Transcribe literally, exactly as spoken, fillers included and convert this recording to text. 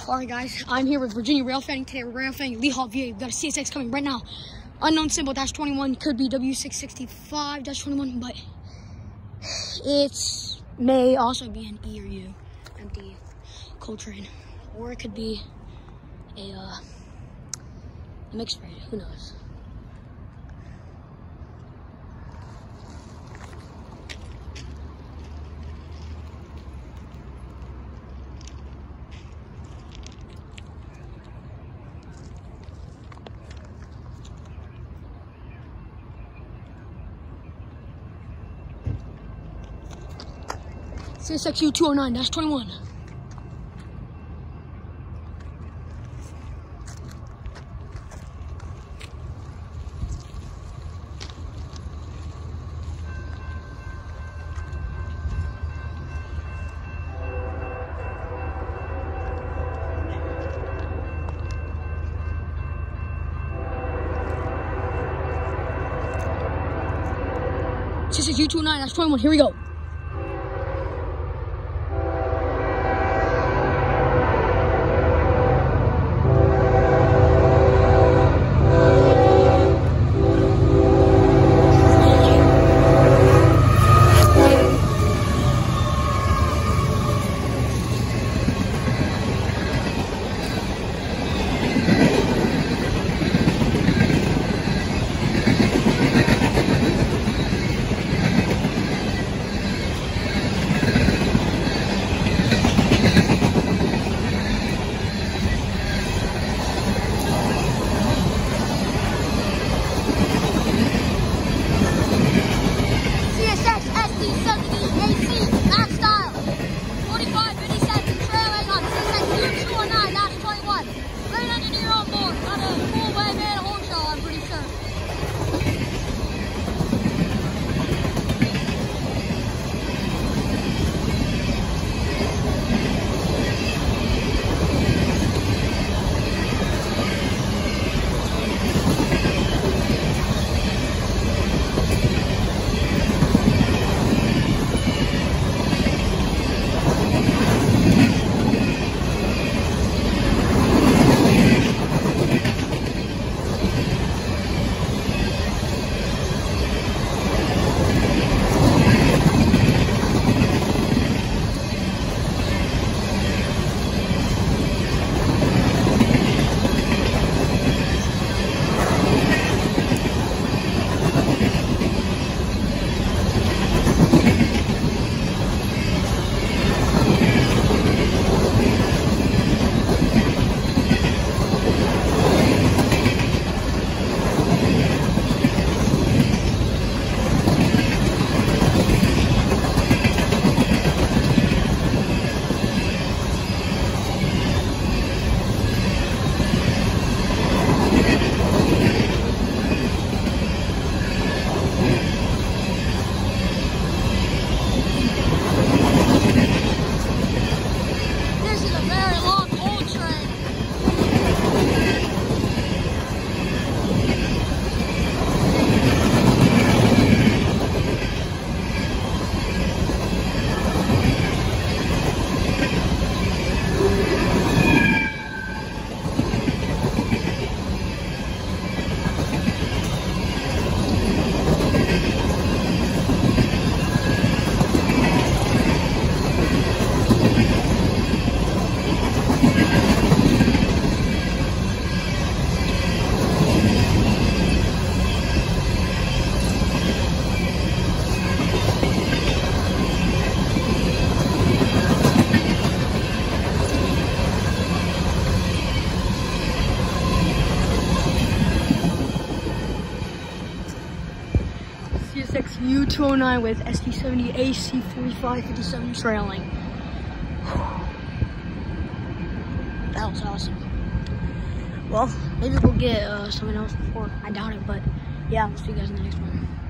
Alright guys, I'm here with Virginia Rail Fanning. Today we're rail fanning Lee Hall, V A. We've got a C S X coming right now. Unknown symbol, dash twenty-one, could be W six sixty-five, dash twenty-one, but it may also be an E or U, empty coal train. Or it could be a, uh, a mixed freight, who knows. C S X U two oh nine dash twenty-one. C S X U two oh nine dash twenty-one, here we go. C S X S D seventy A C twenty-five fifty-seven trailing on C S X U two oh nine dash twenty-one. Great engineer on board. Got a full wave and a whole show, I'm pretty sure. C S X U two oh nine with S D seventy A C forty-five fifty-seven trailing. That was awesome. Well, maybe we'll get uh, someone else before. I doubt it, but yeah, I'll see you guys in the next one.